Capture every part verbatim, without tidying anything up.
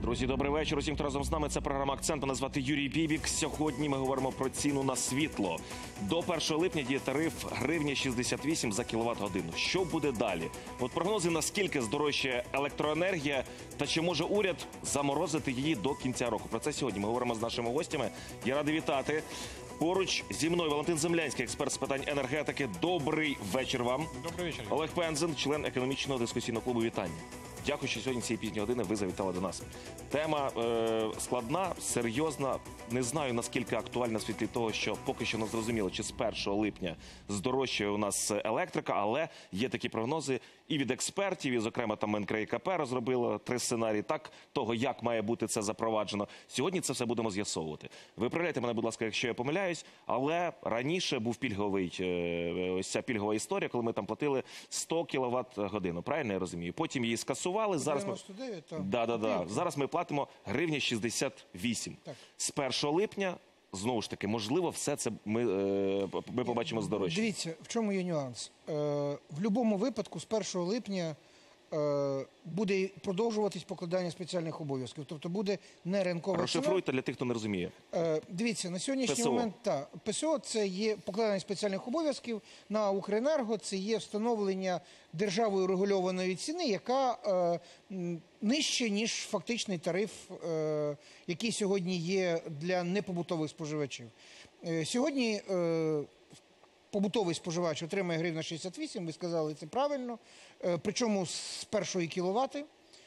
Друзі, добрий вечір. Усім, хто разом з нами. Це програма «Акцент». Мене звати Юрій Бібік. Сьогодні ми говоримо про ціну на світло. До першого липня діє тариф гривня шістдесят вісім за кіловат-годину. Що буде далі? От прогнози, наскільки здорожчає електроенергія та чи може уряд заморозити її до кінця року. Про це сьогодні ми говоримо з нашими гостями. Я радий вітати. Поруч зі мною Валентин Землянський, експерт з питань енергетики. Добрий вечір вам. Добрий вечір. Олег Пензен, член економічного дискусійного клубу. Вітання. Дякую, що сьогодні цієї пізньої години ви завітали до нас. Тема е, складна, серйозна. Не знаю, наскільки актуальна в світлі того, що поки що не зрозуміло, чи з першого липня здорожчає у нас електрика, але є такі прогнози і від експертів, і, зокрема, там ен ка і ка пе розробило три сценарії так, того, як має бути це запроваджено. Сьогодні це все будемо з'ясовувати. Виправляйте мене, будь ласка, якщо я помиляюсь, але раніше був пільговий, е, ось ця пільгова історія, коли ми там платили сто кіловат-годину, правильно я розумію? Потім її скасували. Зараз ми... Да, да, да. Зараз ми платимо гривня шістдесят вісім. Так. З першого липня, знову ж таки, можливо, все це ми, е, ми побачимо здорожче. Дивіться, в чому є нюанс. Е, в будь-якому випадку з першого липня е, буде продовжуватись покладання спеціальних обов'язків. Тобто буде не ринкова ціна. Розшифруйте для тих, хто не розуміє. Е, дивіться, на сьогоднішній пе ес о. момент, та, пе ес о – це є покладання спеціальних обов'язків на Укренерго, це є встановлення державою регульованої ціни, яка е, нижче, ніж фактичний тариф, е, який сьогодні є для непобутових споживачів. Е, сьогодні е, побутовий споживач отримає гривня шістдесят вісім, ви сказали, це правильно, е, причому з першої кіловати.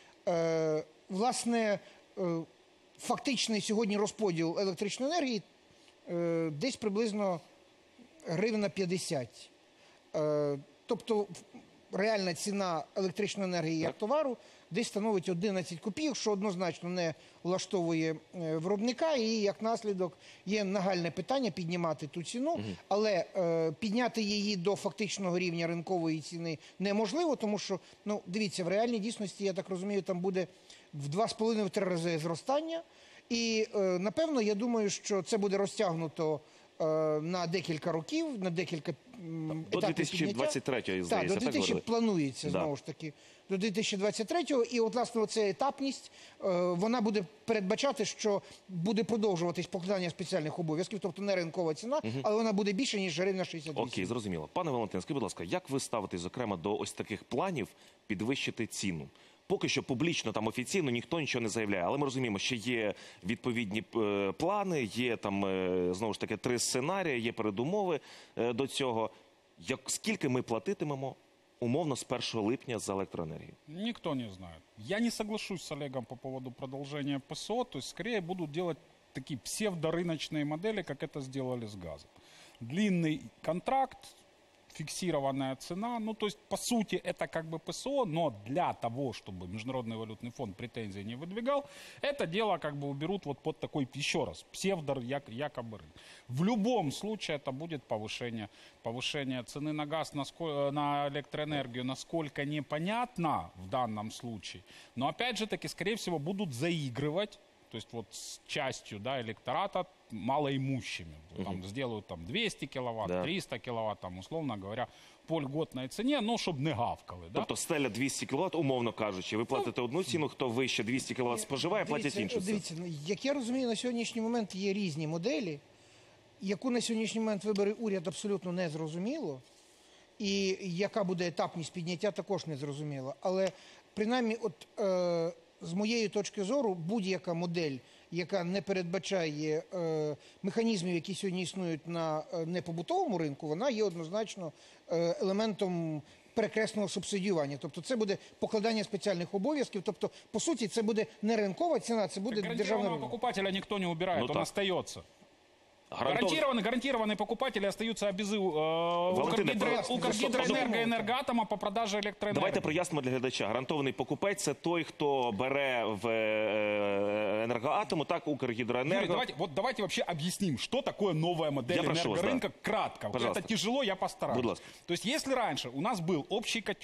Е, власне, е, фактичний сьогодні розподіл електричної енергії е, десь приблизно гривня п'ятдесят. Е, тобто реальна ціна електричної енергії як товару десь становить одинадцять копійок, що однозначно не влаштовує е, виробника, і як наслідок є нагальне питання піднімати ту ціну, угу. але е, підняти її до фактичного рівня ринкової ціни неможливо, тому що, ну, дивіться, в реальній дійсності, я так розумію, там буде в два з половиною - три рази зростання, і, е, напевно, я думаю, що це буде розтягнуто на декілька років, на декілька етапів до дві тисячі двадцять третього, здається, так, до дві тисячі так планується, да. знову ж таки, до дві тисячі двадцять третього, і от, власне, оця етапність, вона буде передбачати, що буде продовжуватись покладання спеціальних обов'язків, тобто не ринкова ціна, угу. але вона буде більше, ніж гривня шістдесят вісім. Окей, зрозуміло. Пане Валентин, скажіть, будь ласка, як ви ставитесь, зокрема, до ось таких планів підвищити ціну? Поки що публічно, там офіційно ніхто нічого не заявляє, але ми розуміємо, що є відповідні е, плани, є там, е, знову ж таки, три сценарії, є передумови е, до цього. Як, скільки ми платитимемо умовно з першого липня за електроенергію? Никто не знает. Я не соглашусь с Олегом по поводу продолжения пе ес о, то есть скорее будут делать такие псевдорыночные модели, как это сделали с газом. Длинный контракт, фиксированная цена, ну то есть по сути это как бы пе ес о, но для того, чтобы Международный валютный фонд претензий не выдвигал, это дело как бы уберут вот под такой, еще раз, псевдор як, якобы рынок. В любом случае это будет повышение, повышение цены на газ, на, сколь, на электроэнергию, насколько непонятно в данном случае, но опять же таки, скорее всего, будут заигрывать, то есть вот с частью, да, электората малоимущими. Там, угу. Сделают там двести киловатт, да. триста киловатт, там, условно говоря, по льготной ціні, ну, щоб не гавкали. Да? Тобто стеля двісті кіловат, умовно кажучи, ви платите одну ціну, хто вище двісті кіловат споживає, платять іншу. Дивіться, як я розумію, на сьогоднішній момент є різні моделі, яку на сьогоднішній момент вибере уряд абсолютно не зрозуміло, і яка буде етапність підняття також не зрозуміло. Але, принаймні, от, е, з моєї точки зору, будь-яка модель, яка не передбачає е, механізмів, які сьогодні існують на е, непобутовому ринку, вона є однозначно е, елементом перекресного субсидіювання. Тобто це буде покладання спеціальних обов'язків, тобто, по суті, це буде не ринкова ціна, це буде державна... Гарантированного покупателя ніхто не убирає, ну, он остається. Гарантов... Гарантированные, гарантированные покупатели остаются без э, Укргидроэнерго, Энергоатома по продаже электроэнергии. Давайте прояснимо для глядача. Гарантований покупець – це той, хто бере в Енергоатому, так, Укргидроэнерго. Юрий, давайте, вот давайте вообще объясним, что такое новая модель я энергорынка, да. кратко. Вот это тяжело, я постараюсь. То есть, если раньше у нас был общий котел,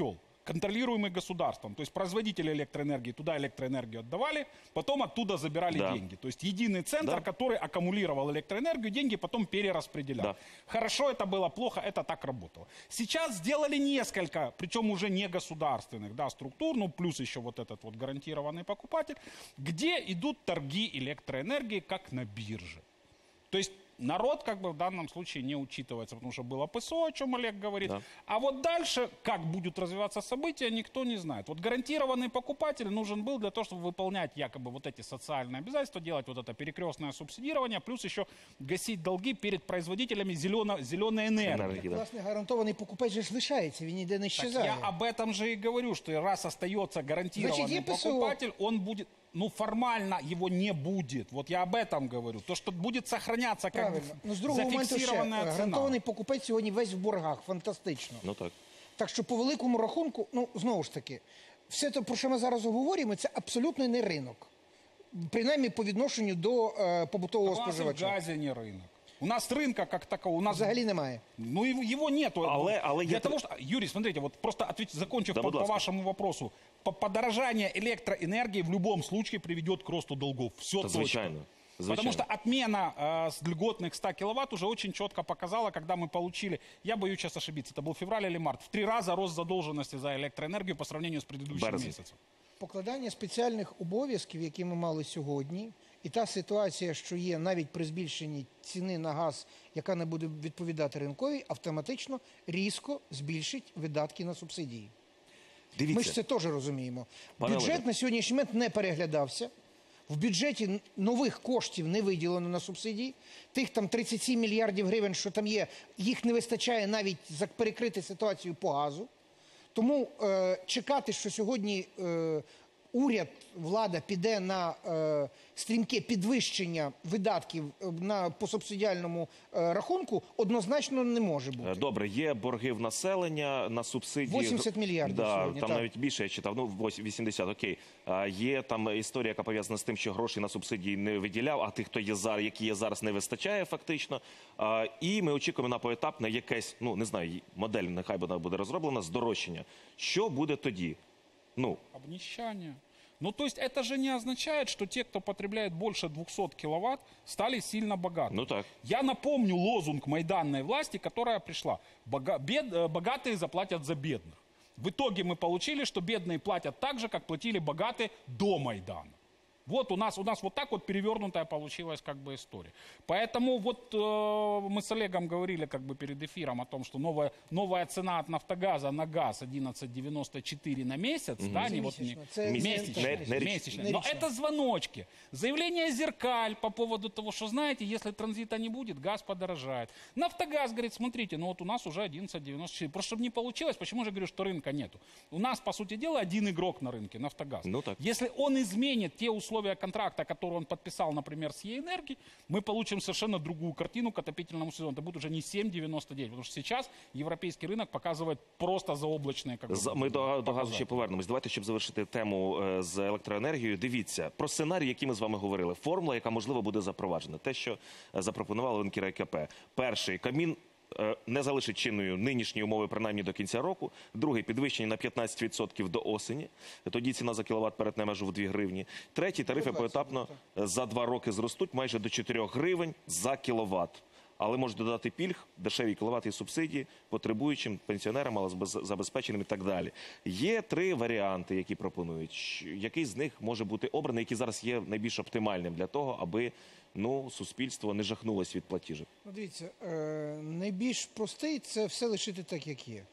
контролируемый государством. То есть производители электроэнергии туда электроэнергию отдавали, потом оттуда забирали Да. деньги. То есть единый центр, Да. который аккумулировал электроэнергию, деньги потом перераспределял. Да. Хорошо это было, плохо, это так работало. Сейчас сделали несколько, причем уже не государственных, да, структур, ну плюс еще вот этот вот гарантированный покупатель, где идут торги электроэнергии как на бирже. То есть народ как бы в данном случае не учитывается, потому что было ПСО, о чем Олег говорит. Да. А вот дальше, как будут развиваться события, никто не знает. Вот гарантированный покупатель нужен был для того, чтобы выполнять якобы вот эти социальные обязательства, делать вот это перекрестное субсидирование, плюс еще гасить долги перед производителями зелено, зеленой энергии. Енергії, да. Власне, гарантований покупець же ж лишається, він ніде не Так щезає. я об этом же и говорю, что раз остается гарантированный Значит, ЕПСО. покупатель, он будет, ну формально его не будет. Вот я об этом говорю. То, что будет сохраняться как Правильно. Ну, з другого моменту ще, зафиксированная цена. гарантований покупець сьогодні весь в боргах, фантастично. Ну так. Так що по великому рахунку, ну, знову ж таки, все те, про що ми зараз говоримо, це абсолютно не ринок. Принаймні по відношенню до е, побутового У нас и в споживача. газе не рынок. У нас рынка как такого, у нас... Взагалі немає. Ну, его, его нету. Але- але Для я того, тр- что... Юрий, смотрите, вот просто ответь, закончив Да, по, будь по ласка. вашему вопросу. По- Подорожание электроэнергии в любом случае приведет к росту долгов. Все Та точно. звичайно. Звичайно. Потому что отмена э, с льготных ста киловатт уже очень четко показала, когда мы получили, я боюсь сейчас ошибиться, это был февраль или март, в три раза рост задолженности за электроэнергию по сравнению с предыдущим Березень. месяцем. Покладання спеціальних обов'язків, які ми мали сьогодні, і та ситуація, що є навіть при збільшенні ціни на газ, яка не буде відповідати ринковій, автоматично різко збільшить видатки на субсидії. Дивіться. Ми ж це теж розуміємо. Пане Бюджет Олеже. на сьогоднішній момент не переглядався. В бюджеті нових коштів не виділено на субсидії. Тих там тридцять сім мільярдів гривень, що там є, їх не вистачає навіть за перекрити ситуацію по газу. Тому е, чекати, що сьогодні е, уряд, влада піде на е, стрімке підвищення видатків е, на, по субсидіальному е, рахунку, однозначно не може бути. Е, Добре, є борги в населення на субсидії. вісімдесят мільярдів Да, сьогодні, там так. навіть більше я читав, ну вось- вісімдесят, окей. А, є там історія, яка пов'язана з тим, що грошей на субсидії не виділяв, а тих, хто є зараз, які є зараз, не вистачає фактично. А, і ми очікуємо на поетапне якесь, ну не знаю, модель, нехай вона буде розроблена, здорожчання. Що буде тоді? Ну, Обнищание. Ну, то есть это же не означает, что те, кто потребляет больше двухсот киловатт, стали сильно богаты. ну так. Я напомню лозунг майданной власти, которая пришла. Бога- бед- э, богатые заплатят за бедных. В итоге мы получили, что бедные платят так же, как платили богатые до Майдана. Вот у нас, у нас вот так вот перевернутая получилась как бы история. Поэтому вот э, мы с Олегом говорили как бы перед эфиром о том, что новая, новая цена от Нафтогаза на газ одиннадцать девяносто четыре на месяц, да, не вот не, Месячно. Це месячно, не- не- месячно. не Но річно. это звоночки. Заявление «Зеркаль» по поводу того, что, знаете, если транзита не будет, газ подорожает. Нафтогаз говорит, смотрите, ну вот у нас уже одиннадцать девяносто четыре. Просто чтобы не получилось, почему же говорю, что рынка нету? У нас, по сути дела, один игрок на рынке, Нафтогаз. Ну так. Если он изменит те условия контракта, который он подписал, например, с Е-энергией, мы получим совершенно другую картину к отопительному сезону. Это будет уже не семь девяносто девять, потому что сейчас европейский рынок показывает просто заоблачные как бы, З- Ми до, до газу ще показатели. повернемось. Давайте, щоб завершити тему е, з електроенергією. Дивіться про сценарій, який ми з вами говорили. Формула, яка можливо буде запроваджена. Те, що е, запропонували НКРЕКП. Перший камін. е, Не залишить чинною нинішні умови принаймні до кінця року. Другий підвищення на п'ятнадцять відсотків до осені. Тоді ціна за кіловат перетне межу в дві гривні. Третій тарифи поетапно е, за два роки зростуть майже до чотирьох гривень за кіловат. Але можуть додати пільг, дешеві кіловати і субсидії потребуючим пенсіонерам, малозабезпеченим і так далі. Є три варіанти, які пропонують. Щ- Який з них може бути обраний, який зараз є найбільш оптимальним для того, аби ну, суспільство не жахнулося від платіжок? Ну, дивіться, е, найбільш простий – це все лишити так, як є.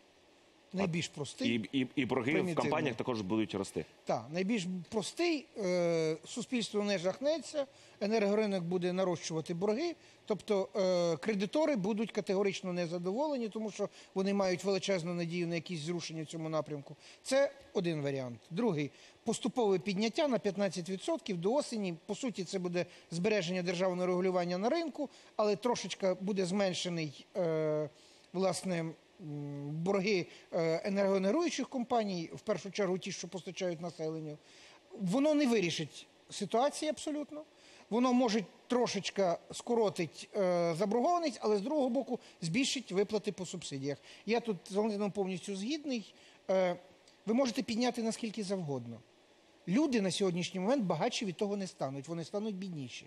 Найбільш простий. І, і, і борги в Примітивно. компаніях також будуть рости. Так, найбільш простий, е, суспільство не жахнеться, енергоринок буде нарощувати борги, тобто е, кредитори будуть категорично незадоволені, тому що вони мають величезну надію на якісь зрушення в цьому напрямку. Це один варіант. Другий – поступове підняття на п'ятнадцять відсотків до осені. По суті, це буде збереження державного регулювання на ринку, але трошечки буде зменшений, е, власне, м, борги е, енергогенеруючих компаній, в першу чергу ті, що постачають населенню. Воно не вирішить ситуації абсолютно. Воно може трошечки скоротить е, заборгованість, але з другого боку збільшить виплати по субсидіях. Я тут з Валентином повністю згідний. Е, ви можете підняти наскільки завгодно. Люди на сьогоднішній момент багатші від того не стануть, вони стануть бідніші.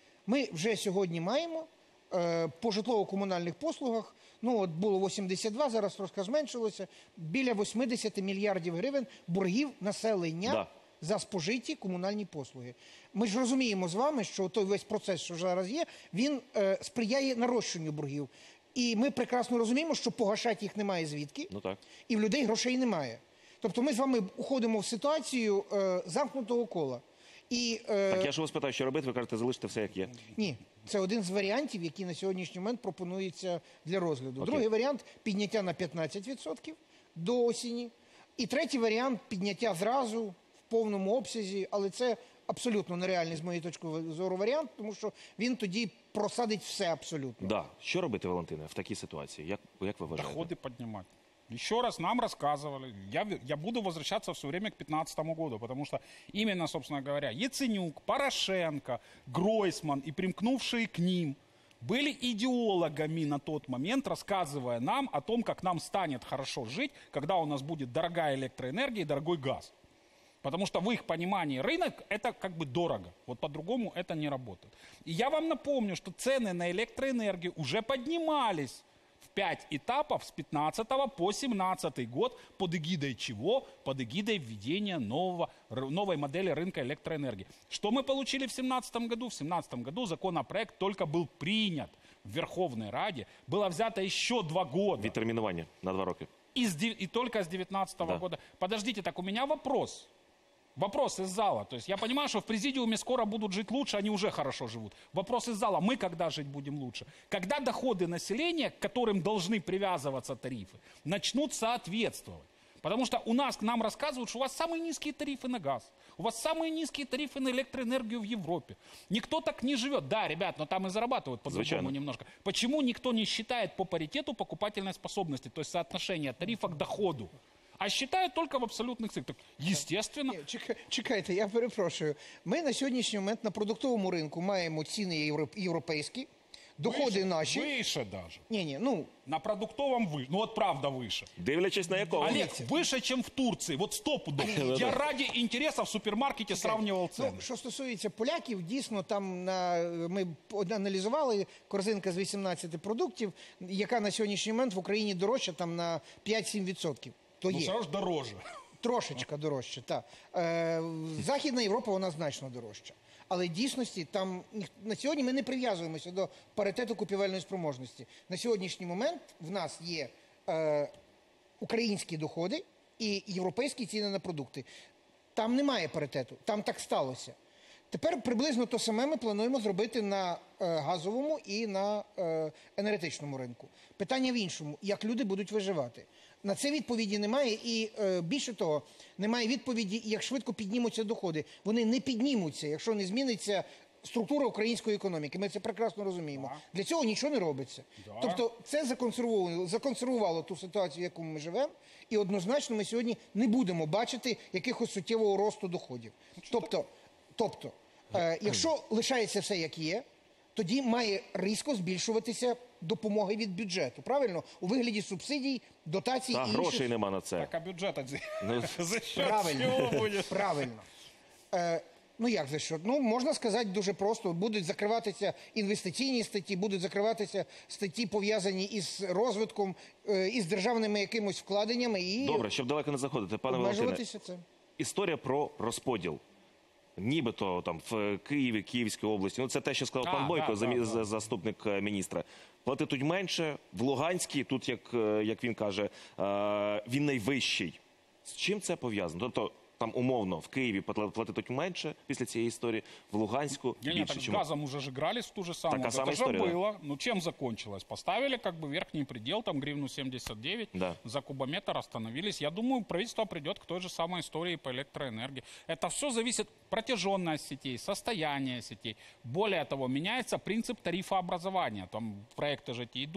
Ми вже сьогодні маємо е, по житлово-комунальних послугах, ну от було вісімдесят два, зараз трошки зменшилося, біля вісімдесят мільярдів гривень боргів населення Да. за спожиті комунальні послуги. Ми ж розуміємо з вами, що той весь процес, що зараз є, він е, сприяє нарощенню боргів. І ми прекрасно розуміємо, що погашати їх немає звідки, Ну так. і в людей грошей немає. Тобто ми з вами уходимо в ситуацію е, замкнутого кола. І, е, Так я ж вас питаю, що робити, ви кажете, залиште все як є. Ні, це один з варіантів, який на сьогоднішній момент пропонується для розгляду. Окей. Другий варіант – підняття на п'ятнадцять відсотків до осені. І третій варіант – підняття зразу в повному обсязі, але це абсолютно нереальний, з моєї точки зору, варіант, тому що він тоді просадить все абсолютно. Да. Що робити, Валентине, в такій ситуації? Як, як ви вважаєте? Доходы поднимать. Еще раз нам рассказывали, я, в- я буду возвращаться все время к две тысячи пятнадцатому году, потому что именно, собственно говоря, Яценюк, Порошенко, Гройсман и примкнувшие к ним были идеологами на тот момент, рассказывая нам о том, как нам станет хорошо жить, когда у нас будет дорогая электроэнергия и дорогой газ. Потому что в их понимании рынок – это как бы дорого. Вот по-другому это не работает. И я вам напомню, что цены на электроэнергию уже поднимались в пять этапов с пятнадцатого по семнадцатый год, под эгидой чего? Под эгидой введения нового, р- новой модели рынка электроэнергии. Что мы получили в семнадцатом году? В семнадцатом году законопроект только был принят в Верховной Раде. Было взято еще два года. Відтермінування на два роки. И, с де- и только с девятнадцатого Да. года. Подождите, так у меня вопрос. Вопрос из зала. То есть я понимаю, что в президиуме скоро будут жить лучше, они уже хорошо живут. Вопрос из зала. Мы когда жить будем лучше? Когда доходы населения, к которым должны привязываться тарифы, начнут соответствовать? Потому что у нас, к нам рассказывают, что у вас самые низкие тарифы на газ. У вас самые низкие тарифы на электроэнергию в Европе. Никто так не живет. Да, ребят, но там и зарабатывают по-другому Звичайно. немножко. Почему никто не считает по паритету покупательной способности, то есть соотношение тарифа к доходу? А считают только в абсолютных цифрах. Естественно. Ні, чекай- Чекайте, я перепрошую. Ми на сьогоднішній момент на продуктовому ринку маємо ціни євро- європейські, доходи Выше- наші. Выше даже. Ні, ні, ну, На продуктовом выше. Ну вот правда выше. Дивлячись на якого. Олег, выше, чем в Турции. Вот стопудово. Я ради интереса в супермаркете сравнивал цены. Ну, що стосується поляків, дійсно там на ми аналізували корзинка з вісімнадцяти продуктів, яка на сьогоднішній момент в Україні дорожча там на п'ять-сім відсотків. То Ну, є. все равно ж дороже. Трошечка дорожча, так. Е, Західна Європа, вона значно дорожча. Але в дійсності там ніх- на сьогодні ми не прив'язуємося до паритету купівельної спроможності. На сьогоднішній момент в нас є е, українські доходи і європейські ціни на продукти. Там немає паритету, там так сталося. Тепер приблизно те саме ми плануємо зробити на е, газовому і на е, енергетичному ринку. Питання в іншому, як люди будуть виживати. На це відповіді немає і е, більше того, немає відповіді, як швидко піднімуться доходи. Вони не піднімуться, якщо не зміниться структура української економіки. Ми це прекрасно розуміємо. Для цього нічого не робиться. Да. Тобто це законсервувало, законсервувало ту ситуацію, в якому ми живемо, і однозначно ми сьогодні не будемо бачити якихось суттєвого росту доходів. Тобто, тобто е, якщо лишається все як є, тоді має різко збільшуватися допомоги від бюджету. Правильно? У вигляді субсидій, дотацій Та і грошей інших. нема на це. Так, а бюджет от- Ну, за счет Правильно. чего будет? Правильно. Е, ну як за що? Ну, можна сказати дуже просто. Будуть закриватися інвестиційні статті, будуть закриватися статті, пов'язані із розвитком, е, із державними якимось вкладеннями і Добре, щоб далеко не заходити, пане Валентине. обмежуватися цим. Історія про розподіл. Нібито там в Києві, Київській області. Ну це те, що сказав А, пан Бойко, да, замі- да, за- да. заступник е, міністра. Платитуть менше. В Луганській, тут, як, е, як він каже, е, він найвищий. З чим це пов'язано? Тобто, там умовно в Києві пла- платитуть менше після цієї історії, в Луганську Не, не, більше. так с Чому? газом уже же игрались в ту же самую. Так, а Вот самая это же история, да. было. Ну, чем закончилось? Поставили как бы верхний предел, там гривну семьдесят девять Да. за кубометр, остановились. Я думаю, правительство придет к той же самой истории по электроэнергии. Это все зависит протяженность сетей, состояние сетей. Более того, меняется принцип тарифообразования. Там проекты же эти идут.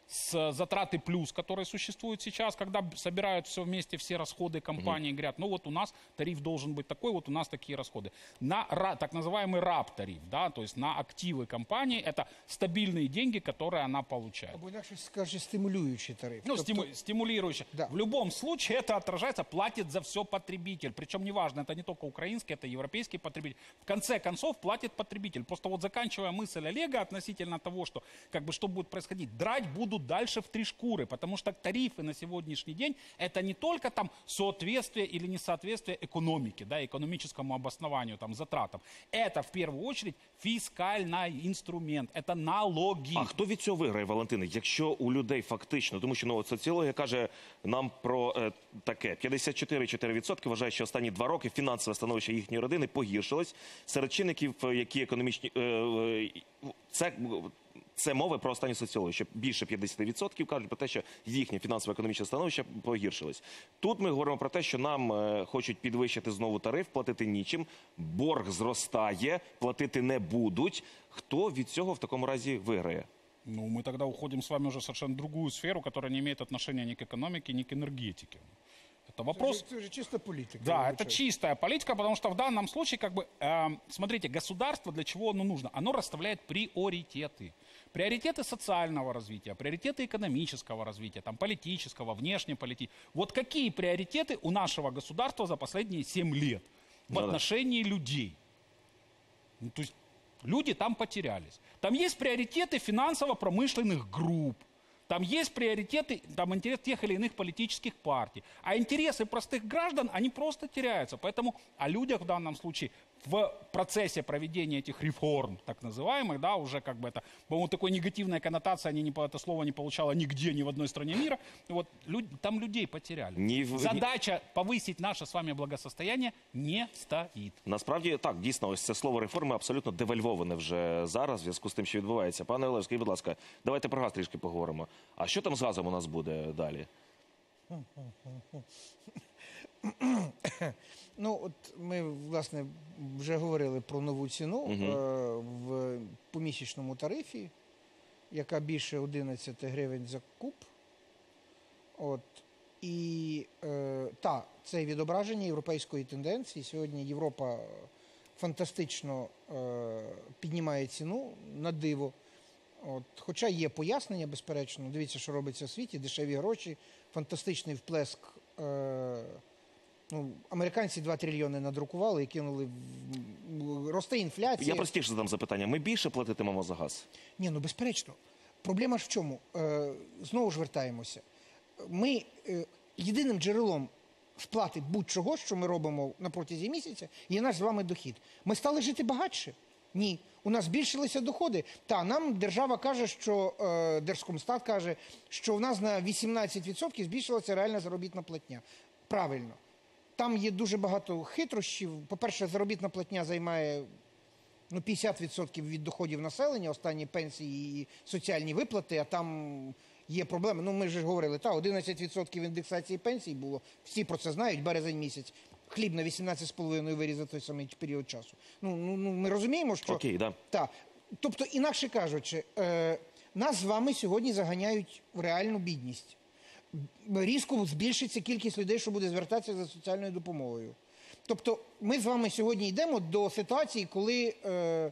с затраты плюс, которые существуют сейчас, когда б- собирают все вместе, все расходы компании, говорят, ну вот у нас тариф должен быть такой, вот у нас такие расходы. На ра- так называемый раб-тариф, да, то есть на активы компании, это стабильные деньги, которые она получает. Або інакше скаже стимулюючий тариф. Ну, Тобто, стиму- стимулирующе. Да. В любом случае это отражается, платит за все потребитель. Причем неважно, это не только украинский, это европейский потребитель. В конце концов платит потребитель. Просто вот заканчивая мысль Олега относительно того, что как бы что будет происходить, драть будут дальше в три шкуры, потому что тарифы на сегодняшний день это не только там соответствие или несоответствие экономике, да, экономическому обоснованию, там, затратам. Это в первую очередь фискальный інструмент, это налоги. А хто від цього виграє, Валентине, якщо у людей фактично, тому що ну, от соціологія каже нам про е, таке, п'ятдесят чотири цілих чотири десятих відсотка вважають, що останні два роки фінансове становище їхньої родини погіршилось. Серед чинників, е, які економічні, е, е, це, це мови про останні соціології, що більше п'ятдесят відсотків кажуть про те, що їхнє фінансово-економічне становище погіршилось. Тут ми говоримо про те, що нам е, хочуть підвищити знову тариф, платити нічим, борг зростає, платити не будуть. Хто від цього в такому разі виграє? Ну, мы тогда уходим с вами уже в совершенно другую сферу, которая не имеет отношения ни к экономике, ни к энергетике. Это Це вопрос... вже, це вже чисто політика. Да, я это вибачаюсь. чистая политика, потому что в данном случае, как бы, эм, смотрите, государство для чего оно нужно? Оно расставляет приоритеты. Приоритеты социального развития, приоритеты экономического развития, там, политического, внешнеполитического. Вот какие приоритеты у нашего государства за последние семь лет в Ну да. отношении людей? Ну, то есть люди там потерялись. Там есть приоритеты финансово-промышленных групп. Там есть приоритеты, там интерес тех или иных политических партий. А интересы простых граждан, они просто теряются. Поэтому о людях в данном случае в процессе проведения этих реформ, так называемых, да, уже как бы это, по-моему, такой негативной коннотации, они не, по- это слово не получало нигде, ни в одной стране мира. Вот, люд- там людей потеряли. Ні в- ні- Задача повысить наше с вами благосостояние не стоит. Насправді так, дійсно, ось це слово реформи абсолютно девальвоване вже зараз в зв'язку з тим, що відбувається. Пане Олег, скажіть, будь ласка, давайте про газ трішки поговоримо. А що там з газом у нас буде далі? Ну, от ми, власне, вже говорили про нову ціну е, в помісячному тарифі, яка більше одинадцять гривень за куб. От. І е, та, це відображення європейської тенденції. Сьогодні Європа фантастично е, піднімає ціну на диво. От. Хоча є пояснення, безперечно. Дивіться, що робиться в світі, дешеві гроші, фантастичний вплеск. Е, ну, американці два трильйони надрукували і кинули в... в- росте інфляція. Я простіше задам запитання. Ми більше платитимемо за газ? Ні, ну безперечно. Проблема ж в чому? Е, знову ж вертаємося. Ми е, єдиним джерелом сплати будь-чого, що ми робимо на протязі місяця, є наш з вами дохід. Ми стали жити багатше? Ні. У нас збільшилися доходи. Та, нам держава каже, що е, Держкомстат каже, що в нас на вісімнадцять відсотків збільшилася реальна заробітна платня. Правильно. Там є дуже багато хитрощів. По-перше, заробітна платня займає ну, п'ятдесят відсотків від доходів населення, останні пенсії і соціальні виплати, а там є проблеми. Ну, ми ж говорили, та, одинадцять відсотків індексації пенсій було, всі про це знають, березень місяць. Хліб на вісімнадцять з половиною виріс за той самий період часу. Ну, ну, ну ми розуміємо, що... Окей, да. Так. Тобто, інакше кажучи, е, нас з вами сьогодні заганяють в реальну бідність. Різко збільшиться кількість людей, що буде звертатися за соціальною допомогою. Тобто ми з вами сьогодні йдемо до ситуації, коли е,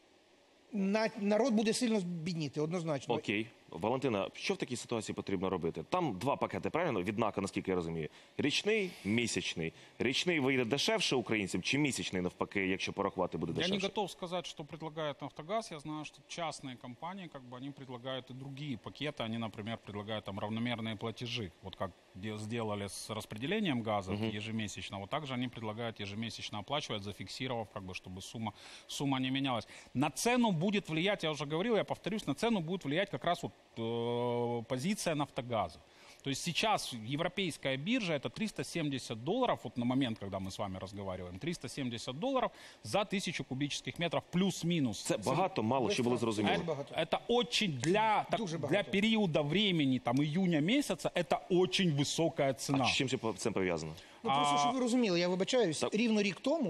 на, народ буде сильно бідніти, однозначно. Окей. Валентина, що в такій ситуації потрібно робити? Там два пакети, правильно? Від НАКа, наскільки я розумію. Річний, місячний. Річний вийде дешевше українцям, чи місячний, навпаки, якщо порахувати, буде Я не дешевше? готов сказать, что предлагает «Нафтогаз». Я знаю, что частные компании, как бы, они предлагают и другие пакеты. Они, например, предлагают там равномерные платежи. Вот как де- сделали с распределением газа ежемесячно, вот так же они предлагают ежемесячно оплачивать, зафиксировав, как бы, чтобы сумма, сумма не менялась. На цену будет влиять, я уже говорил, я повторюсь, на цену будет влиять как раз вот э, позиция «Нафтогаза». То есть сейчас европейская биржа это триста семьдесят долларов, вот на момент, когда мы с вами разговариваем, триста семьдесят долларов за тысячу кубических метров плюс-минус. Це багато, мало, щоб було зрозуміло. Дуже багато. Это очень для, так- Дуже для багато. периода времени, там, июня месяца, это очень высокая цена. А з чим це по- це пов'язано? Ну, просто, щоб ви розуміли, я вибачаюсь, Так. рівно рік тому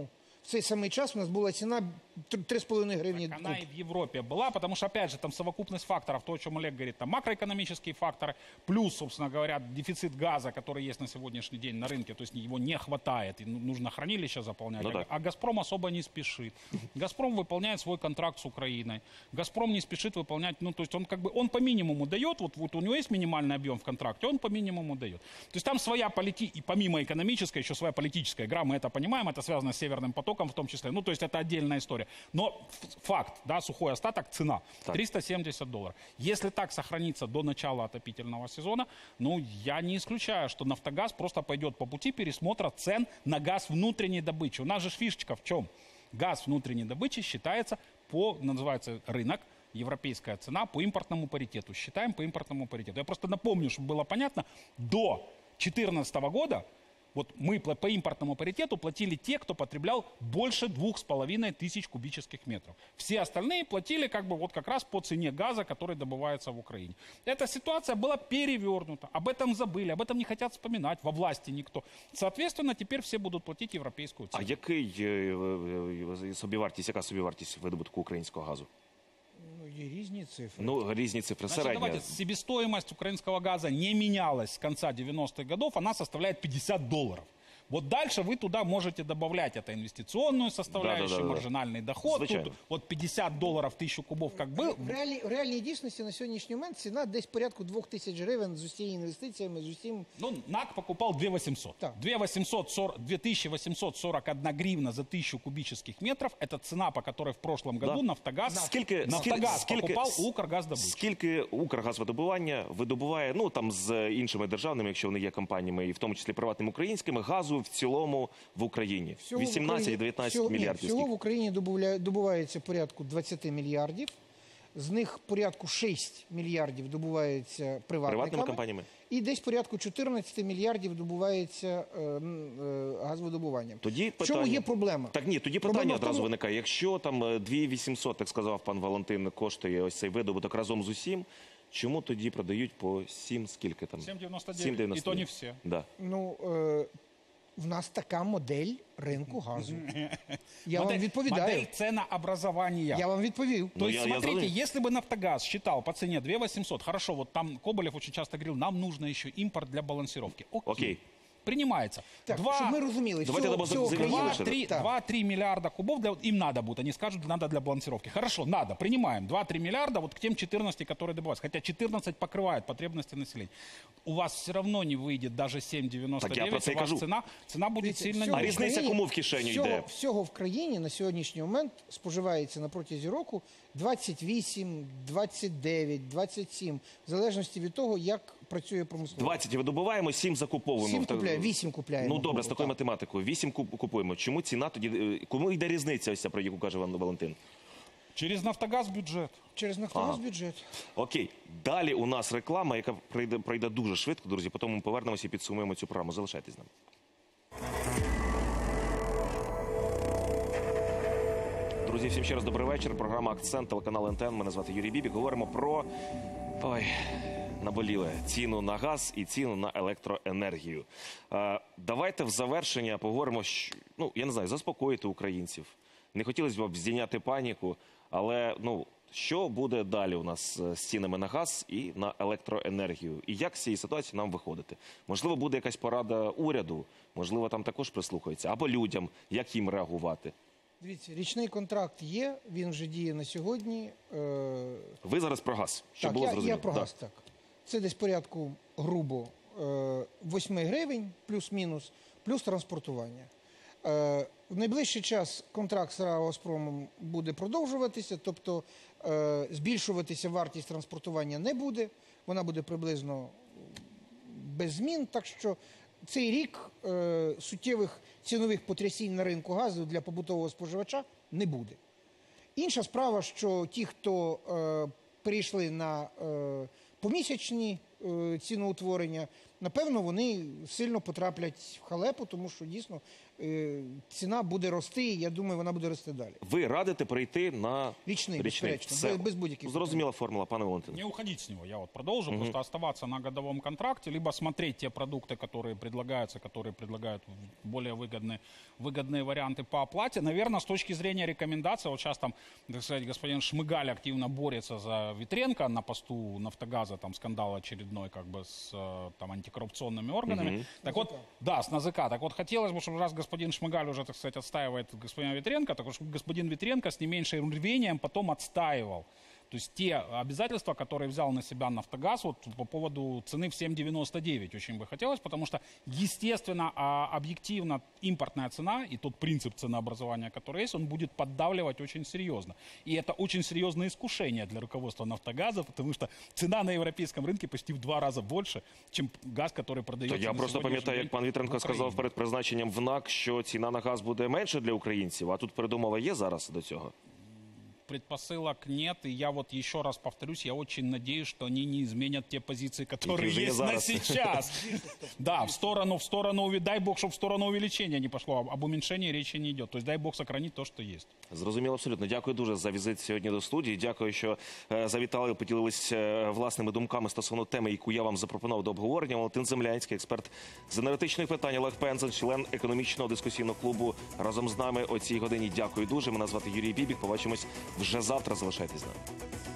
в цей самий час у нас була ціна три з половиною гривні. Так она и в Европе была, потому что, опять же, там совокупность факторов, то, о чем Олег говорит, там макроэкономические факторы, плюс, собственно говоря, дефицит газа, который есть на сегодняшний день на рынке, то есть его не хватает, и ну- нужно хранилище заполнять. Ну а, да. а «Газпром» особо не спешит. «Газпром» выполняет свой контракт с Украиной. «Газпром» не спешит выполнять, ну, то есть он как бы, он по минимуму дает, вот, вот у него есть минимальный объем в контракте, он по минимуму дает. То есть там своя политика, и помимо экономической, еще своя политическая игра, мы это понимаем, это связано с Северным потоком в том числе, ну, то есть это отдельная история. Но ф- факт, да, сухой остаток, цена триста семьдесят долларов. Если так сохранится до начала отопительного сезона, ну, я не исключаю, что «Нафтогаз» просто пойдет по пути пересмотра цен на газ внутренней добычи. У нас же фишечка в чем? Газ внутренней добычи считается по, называется рынок, европейская цена по импортному паритету. Считаем по импортному паритету. Я просто напомню, чтобы было понятно, до две тысячи четырнадцатого года вот мы пла- по импортному паритету платили те, кто потреблял больше двух с половиной тысяч кубических метров. Все остальные платили как бы вот как раз по цене газа, который добывается в Украине. Эта ситуация была перевернута. Об этом забыли, об этом не хотят вспоминать во власти никто. Соответственно, теперь все будут платить европейскую А цену. який е, е, е, собівартість, яка собівартість видобутку українського газу? Ну, є різні цифри. Ну, різні цифри. Значит, Середня. давайте, себестоимость украинского газа не менялась с конца девяностых годов, она составляет пятьдесят долларов. Вот дальше вы туда можете добавлять это инвестиционную составляющую, Да-да-да-да. маржинальный доход. Звичайно. Тут вот пятьдесят долларов тысячу кубов как был. В, реалі, в реальній дійсності на сьогоднішній момент ціна десь порядку двох тисяч гривень з усіма інвестиціями, з усім. Ну, НАК покупал две тысячи восемьсот. Так. две тысячи восемьсот сорок две тысячи восемьсот сорок одна гривна за тысячу кубических метров. Это цена, по которой в прошлом году Да. «Нафтогаз», Скільки, «Нафтогаз» скільки, покупал скільки, у «Укргаздобычи». скільки Укргазвидобування видобуває, ну там з іншими державними, якщо вони є компаніями, і в тому числі приватними українськими, газу в цілому в Україні? Всього в Україні- вісімнадцять-дев'ятнадцять всього- ні, мільярдів. Всього в Скільки? Україні добувля- добувається порядку двадцять мільярдів. З них порядку шість мільярдів добувається приватниками. Приватними компаніями? І десь порядку чотирнадцять мільярдів добувається е, м, е, газовидобуванням. Тоді В чому питання- є проблема? Так ні, тоді Проблема питання в тому- одразу виникає. Якщо там е, дві тисячі вісімсот, так сказав пан Валентин, коштує ось цей видобуток разом з усім, чому тоді продають по сім, скільки там? сім дев'яносто дев'ять. сім дев'яносто І то не дев'ять. всі. Да. Ну, е, в нас така модель ринку газу. Я модель, вам відповідаю. Модель ценообразования. Я вам відповів. Ну, То есть, я- я смотрите, задаю. если бы «Нафтогаз» считал по цене две тысячи восемьсот, хорошо, вот там Коболев очень часто говорил, нам нужно еще импорт для балансировки. Окей. Окей. Принимается. Так, Два- щоб ми розуміли, Давайте всього, дамо всього за- за- країни- за- Два-три Так. два-три миллиарда кубов для, им надо будет. Они скажут, надо для балансировки. Хорошо, надо, принимаем. два-три миллиарда вот к тем четырнадцати, которые добываются. Хотя четырнадцать покрывает потребности населения. У вас все равно не выйдет даже семь девяносто Так я про девять. це У й вас кажу. цена, цена будет Дивіться, сильно всього А в ниже. різниця Україні- кому в кишеню всього, йде? Всього в країні на сьогоднішній момент споживається на протязі року двадцять вісім, двадцять дев'ять, двадцять сім, в залежності від того, як працює промисловість. двадцять видобуваємо, сім закуповуємо. Сім Так- купляємо, вісім купляємо. Ну добре, з такою Так. математикою. вісім куп- купуємо. Чому ціна тоді, е, кому йде різниця ось ця, про яку каже Ван Валентин? Через «Нафтогаз» бюджет. Через Нафтогаз Ага. бюджет. Окей, далі у нас реклама, яка пройде, пройде дуже швидко, друзі. Потім ми повернемося і підсумуємо цю програму. Залишайтесь з нами. Друзі, всім ще раз добрий вечір. Програма «Акцент», телеканал ен те ен. Мене звати Юрій Бібік. Говоримо про ой, наболіле ціну на газ і ціну на електроенергію. Е, давайте в завершення поговоримо, що, ну, я не знаю, заспокоїти українців. Не хотілося б здійняти паніку, але ну, що буде далі у нас з цінами на газ і на електроенергію? І як з цієї ситуації нам виходити? Можливо, буде якась порада уряду, можливо, там також прислухаються, або людям, як їм реагувати. Дивіться, річний контракт є, він вже діє на сьогодні. Е, Ви зараз про газ, щоб так, було я, зрозуміло. я про Да. газ, так. Це десь порядку грубо е, восьми гривень, плюс-мінус, плюс транспортування. Е, в найближчий час контракт з РАО «Газпромом» буде продовжуватися, тобто е, збільшуватися вартість транспортування не буде, вона буде приблизно без змін, так що цей рік е, суттєвих цінових потрясінь на ринку газу для побутового споживача не буде. Інша справа, що ті, хто е, перейшли на е, помісячні е, ціноутворення, напевно, вони сильно потраплять в халепу, тому що дійсно е, ціна буде рости, і я думаю, вона буде рости далі. Ви радите перейти на Річний, річний. безперечно, Все. без- без будь-яких Зрозуміла формула, пане Валентине. Не уходить с него, я вот продолжу, просто оставаться на годовом контракте, либо смотреть те продукты, которые предлагаются, которые предлагают более выгодные, выгодные варианты по оплате. Наверное, с точки зрения рекомендаций, вот сейчас там, так сказать, господин Шмыгаль активно борется за Ветренко на посту Нафтогаза, там скандал очередной как бы с э, там антикоррупционными органами. Так вот, да, с НАЗК. Так вот, хотелось бы, чтобы раз господин Шмыгаль уже, так сказать, отстаивает господина Ветренко, так вот, чтобы господин Ветренко с не меньшим рвением потом отстаивал. То есть те обязательства, которые взял на себя Нафтогаз, вот по поводу цены в семь девяносто девять очень бы хотелось, потому что, естественно, а, объективно импортная цена и тот принцип ценообразования, который есть, он будет поддавливать очень серьезно. И это очень серьезное искушение для руководства Нафтогаза, потому что цена на европейском рынке почти в два раза больше, чем газ, который То продается я на просто сегодняшний пам'ятаю, день як пан в Вітренко Україні. сказав перед призначенням в НАК, що ціна на газ буде менше для українців, а тут передумова є зараз до цього? Предпосылок нет, и я вот еще раз повторюсь, я очень надеюсь, что они не изменят те позиции, которые уже не есть на зараз. сейчас. Да, в сторону, в сторону, уви- дай бог, чтобы в сторону увеличения не пошло, об- об уменьшении речи не идет. То есть дай бог сохранить то, что есть. Зрозуміло, абсолютно. Дякую дуже за візит сьогодні до студії. Дякую, що е, завітали, поділились е, власними думками стосовно теми, яку я вам запропонував до обговорення. Валентин Землянський, експерт з енергетичних питань, Олег Пензен, член економічного дискусійного клубу, разом з нами о цій годині. Дякую дуже. Мене звати Юрій Бібік. Побачимось вже завтра. Залишайтесь з нами.